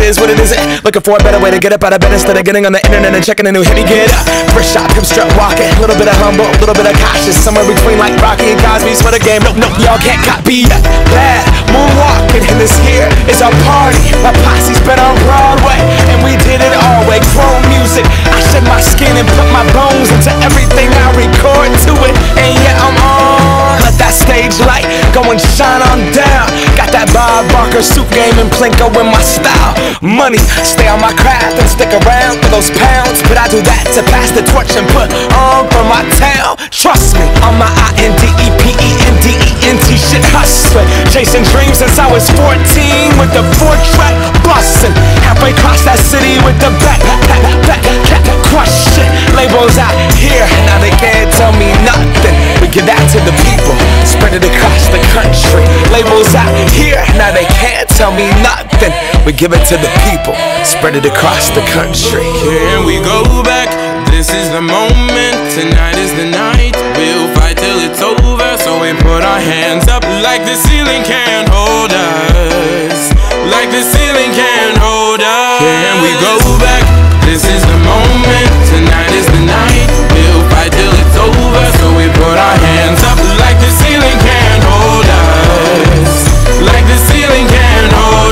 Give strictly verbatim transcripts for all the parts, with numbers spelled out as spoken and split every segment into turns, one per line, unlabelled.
is what it is. Looking for a better way to get up out of bed instead of getting on the internet and checking a new hit. Me get up, first shot, come strut walking. A little bit of humble, a little bit of cautious. Somewhere between like Rocky and Cosby's for the game. Nope, nope, y'all can't copy that. Bad moonwalking, and this here is our party. My posse's been on Broadway, and we did it all way. Chrome music, I shed my skin and put my bones into everything I record to it. And yeah, I'm on. Let that stage light go and shine on down. Got that Bob Barker suit game and Plinko in my style. Money, stay on my craft and stick around for those pounds. But I do that to pass the torch and put on for my town. Trust me, on my I N D E P E N D E N T shit hustling. Chasing dreams since I was fourteen with the four track bustin'. Halfway across that city with the back, back, back, back, crush shit. Labels out here, now they can't tell me nothing. We give that to the people, spread it across the country. Labels out here, now they can't tell me nothing. We give it to the people, spread it across the country.
Here we go back, this is the moment. Tonight is the night, we'll fight till it's over. So we put our hands up like the ceiling can't hold us. Like the ceiling can't hold us. Here we go back, this is the moment. Tonight is the night, we'll fight till it's over. So we put our hands up like the ceiling can't hold us. Like the ceiling can't hold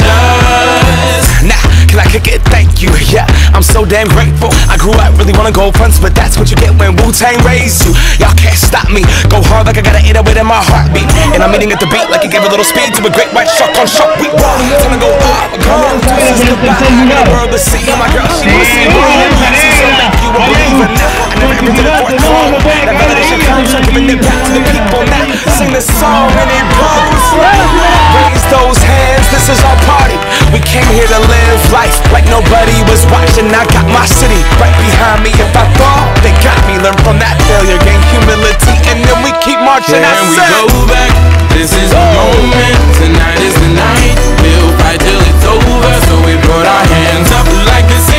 us.
Nah, can I kick it? Thank you, yeah, I'm so damn grateful. I grew up really wanna go fronts, but that's what you get when Wu-Tang raised you. Y'all can't stop me, go hard like I got an eight oh eight in my heartbeat. And I'm eating at the beat like it gave a little speed to a great white shark on shark. We roll, time to go up, go on, this is goodbye. The world to see, my girl, she wanna see me. She's so make you a believer now. I never ever did it for a call. That validation comes from giving it back to the people now. Sing this song and it goes. Raise those hands, this is our party. We came here to live life like nobody was watching. I got my city right behind me. If I fall, they got me. Learn from that failure, gain humility, and then we keep marching.
Can we go back? This is the moment. Tonight is the night. We'll fight till it's over. So we put our hands up like this.